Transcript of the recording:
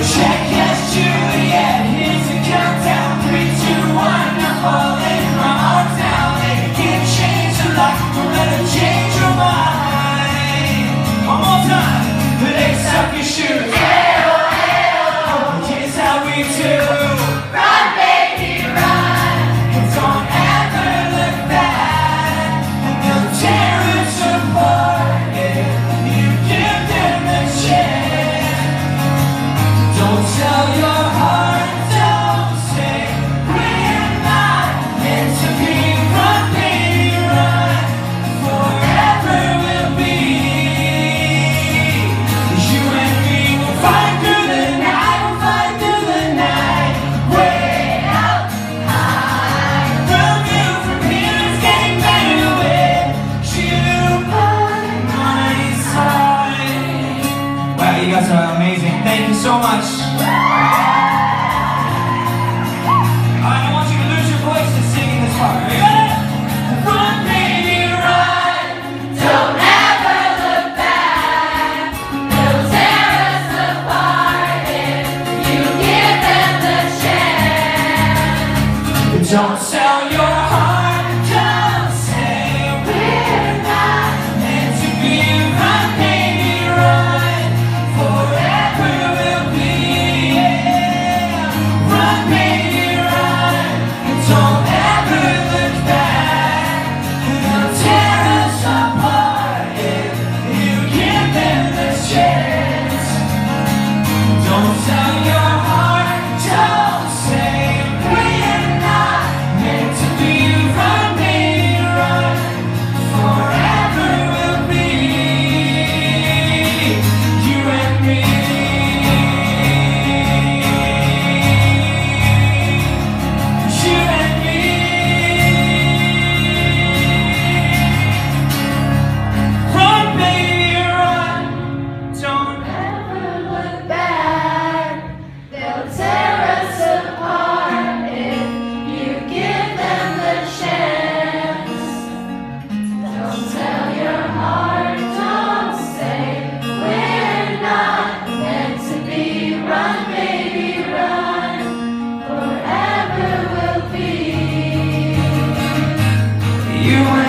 check, yes, Juliet. Here's a countdown, 3, 2, 1. Now fall in my arms now. They can change your life, don't let them change your mind. One more time. Lace up your shoes. Hey-oh, hey-oh. Here's how we do. Run, baby, run. And don't ever look back. And they'll tear us apart if you give them a chance. Don't tell your heart, don't say we're not meant to be. Run, baby, run. Forever we'll be. You and me will fight through the night. We'll fight through the night. Way out high. From you, from here, it's getting better with you by my side. Wow, you guys are amazing. Thank you so much. I don't want you to lose your voice in singing this part. Are you ready? Run, baby, run. Don't ever look back. They'll tear us apart if you give them the chance. Don't sell your heart. Don't say we're not meant to be. Run, baby, run. Forever we'll be. Run, baby, run. Don't ever look back. They'll tear us apart if you give them the chance. Don't sell your heart. Don't say we're not meant to be. Run, baby, run. Forever we'll be. You and me. You and me. Run, baby, run. Don't ever look back. They'll tear us apart if you give them the chance. Don't tell your heart, don't say we're not meant to be. Run, baby, run. Forever we'll be. You